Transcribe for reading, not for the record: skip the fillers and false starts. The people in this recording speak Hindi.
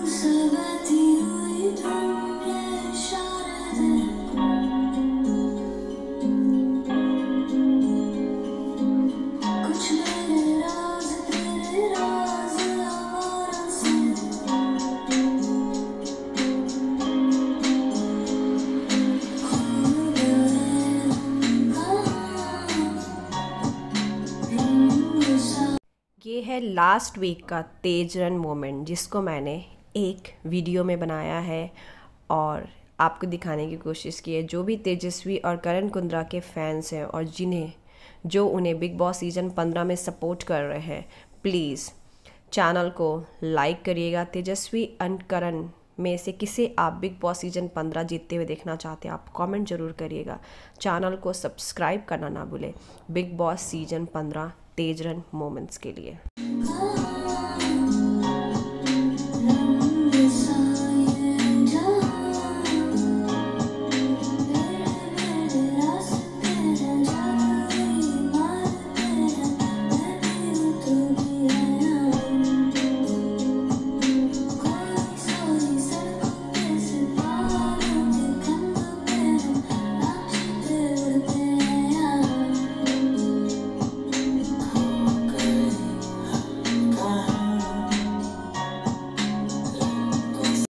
ये है लास्ट वीक का तेज रन मोमेंट जिसको मैंने एक वीडियो में बनाया है और आपको दिखाने की कोशिश की है। जो भी तेजस्वी और करण कुंद्रा के फैंस हैं और जो उन्हें बिग बॉस सीज़न 15 में सपोर्ट कर रहे हैं, प्लीज़ चैनल को लाइक करिएगा। तेजस्वी एंड करण में से किसे आप बिग बॉस सीज़न 15 जीतते हुए देखना चाहते हैं, आप कमेंट ज़रूर करिएगा। चैनल को सब्सक्राइब करना ना भूलें Bigg Boss season 15 Tejran moments के लिए।